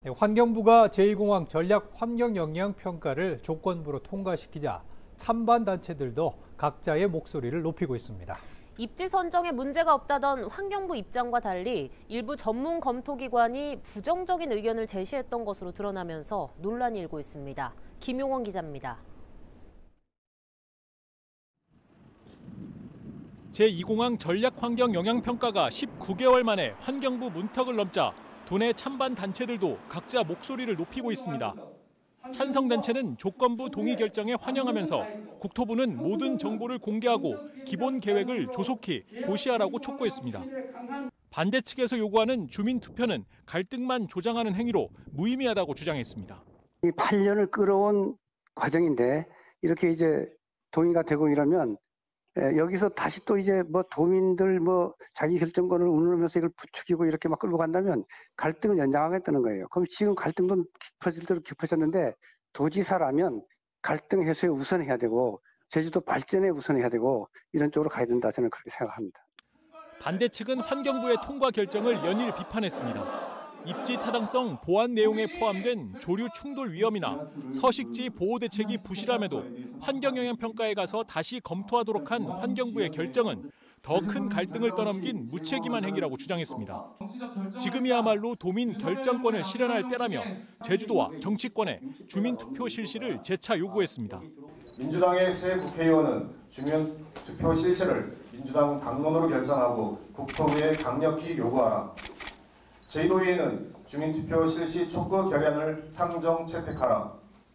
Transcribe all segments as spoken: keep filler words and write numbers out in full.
환경부가 제이 공항 전략 환경 영향 평가를 조건부로 통과시키자 찬반 단체들도 각자의 목소리를 높이고 있습니다. 입지 선정에 문제가 없다던 환경부 입장과 달리 일부 전문 검토기관이 부정적인 의견을 제시했던 것으로 드러나면서 논란이 일고 있습니다. 김용원 기자입니다. 제이 공항 전략 환경 영향 평가가 십구 개월 만에 환경부 문턱을 넘자 도내 찬반 단체들도 각자 목소리를 높이고 있습니다. 찬성 단체는 조건부 동의 결정에 환영하면서 국토부는 모든 정보를 공개하고 기본 계획을 조속히 고시하라고 촉구했습니다. 반대 측에서 요구하는 주민 투표는 갈등만 조장하는 행위로 무의미하다고 주장했습니다. 이 팔 년을 끌어온 과정인데 이렇게 이제 동의가 되고 이러면 여기서 다시 또 이제 뭐 도민들 뭐 자기 결정권을 운운하면서 이걸 부추기고 이렇게 막 끌고 간다면 갈등을 연장하겠다는 거예요. 그럼 지금 갈등도 깊어질 대로 깊어졌는데 도지사라면 갈등 해소에 우선해야 되고 제주도 발전에 우선해야 되고 이런 쪽으로 가야 된다 저는 그렇게 생각합니다. 반대 측은 환경부의 통과 결정을 연일 비판했습니다. 입지 타당성 보완 내용에 포함된 조류 충돌 위험이나 서식지 보호 대책이 부실함에도 환경영향평가에 가서 다시 검토하도록 한 환경부의 결정은 더 큰 갈등을 떠넘긴 무책임한 행위라고 주장했습니다. 지금이야말로 도민 결정권을 실현할 때라며 제주도와 정치권에 주민투표 실시를 재차 요구했습니다. 민주당의 새 국회의원은 주민투표 실시를 민주당 당론으로 결정하고 국토부에 강력히 요구하라. 제주도의회는 주민투표 실시 촉구 결의안을 상정 채택하라.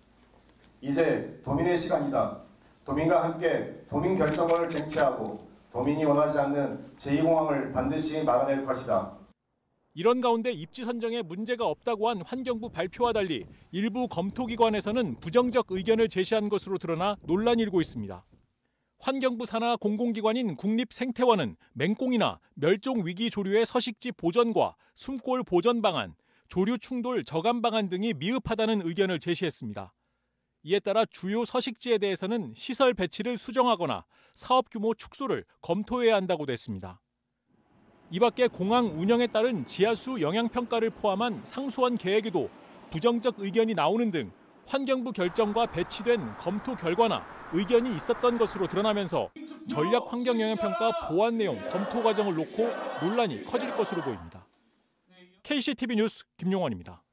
이제 도민의 시간이다. 도민과 함께 도민 결정을 쟁취하고 도민이 원하지 않는 제이 공항을 반드시 막아낼 것이다. 이런 가운데 입지 선정에 문제가 없다고 한 환경부 발표와 달리 일부 검토기관에서는 부정적 의견을 제시한 것으로 드러나 논란이 일고 있습니다. 환경부 산하 공공기관인 국립생태원은 맹꽁이나 멸종위기 조류의 서식지 보전과 숨골 보전 방안, 조류 충돌 저감 방안 등이 미흡하다는 의견을 제시했습니다. 이에 따라 주요 서식지에 대해서는 시설 배치를 수정하거나 사업 규모 축소를 검토해야 한다고 냈습니다. 이 밖에 공항 운영에 따른 지하수 영향평가를 포함한 상수원 계획에도 부정적 의견이 나오는 등 환경부 결정과 배치된 검토 결과나 의견이 있었던 것으로 드러나면서 전략 환경 영향 평가 보완 내용 검토 과정을 놓고 논란이 커질 것으로 보입니다. 케이씨티비 뉴스 김용원입니다.